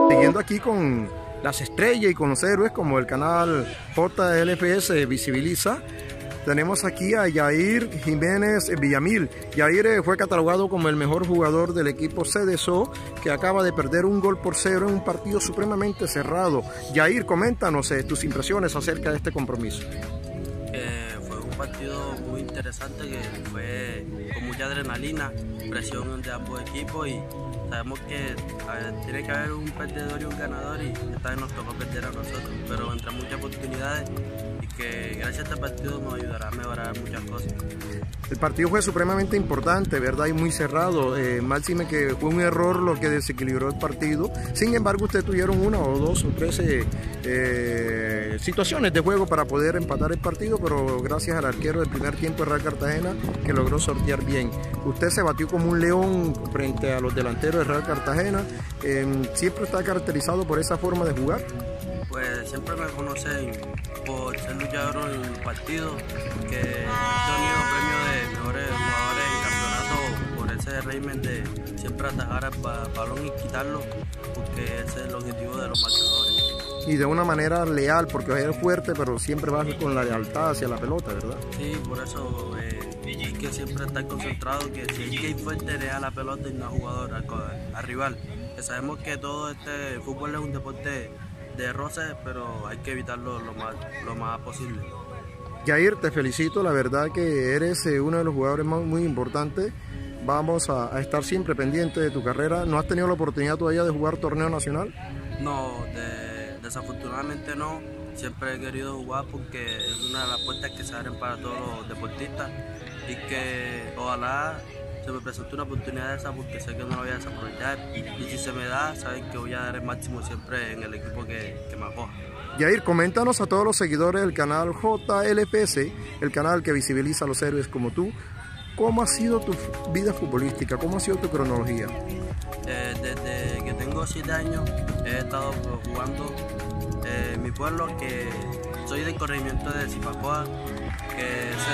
Siguiendo aquí con las estrellas y con los héroes, como el canal JLPS visibiliza, tenemos aquí a Yair Jiménez Villamil. Yair fue catalogado como el mejor jugador del equipo CDSO, que acaba de perder 1-0 en un partido supremamente cerrado. Yair, coméntanos tus impresiones acerca de este compromiso. Fue un partido muy interesante que fue con mucha adrenalina, presión de ambos equipos y sabemos que tiene que haber un perdedor y un ganador y esta vez nos tocó perder a nosotros, pero entre muchas oportunidades y que gracias a este partido nos ayudará a mejorar muchas cosas. El partido fue supremamente importante, ¿verdad? Y muy cerrado. Máxime que fue un error lo que desequilibró el partido. Sin embargo, ustedes tuvieron 1 o 2 o 3 situaciones de juego para poder empatar el partido, pero gracias al arquero del primer tiempo de Real Cartagena, que logró sortear bien. Usted se batió como un león frente a los delanteros de Real Cartagena. ¿Siempre está caracterizado por esa forma de jugar? Pues siempre me conocen por ser luchador en el partido, que he tenido premios de mejores jugadores en campeonato por ese régimen de siempre atajar el balón y quitarlo, porque ese es el objetivo de los marcadores. Y de una manera leal, porque eres fuerte, pero siempre vas con la lealtad hacia la pelota, ¿verdad? Sí, por eso hay que siempre estar concentrado, que si hay que ir fuerte, le da la pelota y no al jugador, al rival. Que sabemos que todo este fútbol es un deporte de roces, pero hay que evitarlo lo más posible. Yair, te felicito, la verdad que eres uno de los jugadores muy importantes. Vamos a estar siempre pendientes de tu carrera. ¿No has tenido la oportunidad todavía de jugar torneo nacional? No, desafortunadamente no. Siempre he querido jugar porque es una de las puertas que se abren para todos los deportistas y que ojalá se me presente una oportunidad de esa, porque sé que no la voy a desaprovechar y si se me da, saben que voy a dar el máximo siempre en el equipo que me acoja. Yair, coméntanos a todos los seguidores del canal JLPS, el canal que visibiliza a los héroes como tú, ¿cómo ha sido tu vida futbolística? ¿Cómo ha sido tu cronología? Desde que tengo 7 años he estado jugando en mi pueblo, que soy del corregimiento de Zipacoa, que es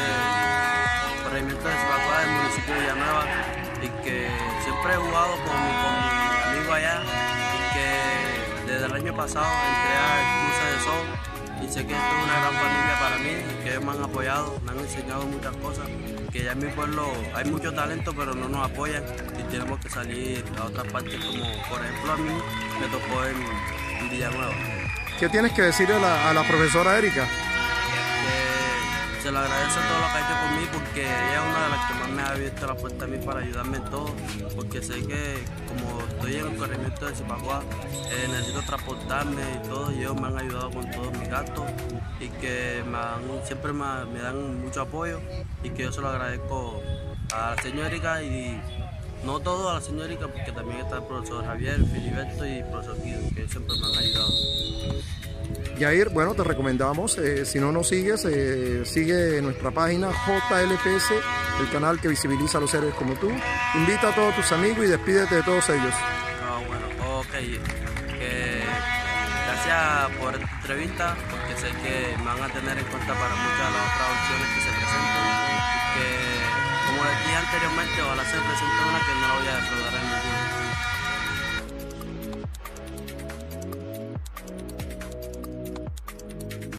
el corregimiento de Zipacoa del municipio de Villanueva, y que siempre he jugado con mi amigo allá, y que desde el año pasado entré al Club CDSO y sé que esto es una gran familia para mí y que ellos me han apoyado, me han enseñado muchas cosas, que ya en mi pueblo hay mucho talento pero no nos apoyan y tenemos que salir a otras partes, como por ejemplo a mí me tocó en Villanueva. ¿Qué tienes que decirle a la profesora Erika? Que se lo agradece todo lo que ha hecho por mí, porque ella es una de las que más me ha abierto la puerta a mí para ayudarme en todo, porque sé que como estoy en el corregimiento de Zipacoa, necesito transportarme y todo, y ellos me han ayudado con todos mis gastos y que siempre me dan mucho apoyo, y que yo se lo agradezco a la señora Erika, y no todo a la señora Erika, porque también está el profesor Javier, Filiberto y el profesor Guido, que siempre me han ayudado. Yair, bueno, te recomendamos, si no nos sigues, sigue nuestra página JLPS, el canal que visibiliza a los héroes como tú. Invita a todos tus amigos y despídete de todos ellos. Bueno, ok. Gracias por esta entrevista, porque sé que me van a tener en cuenta para muchas de las otras opciones que se presenten. Que, como les dije anteriormente, ojalá se presente una que no la voy a defraudar en ninguno.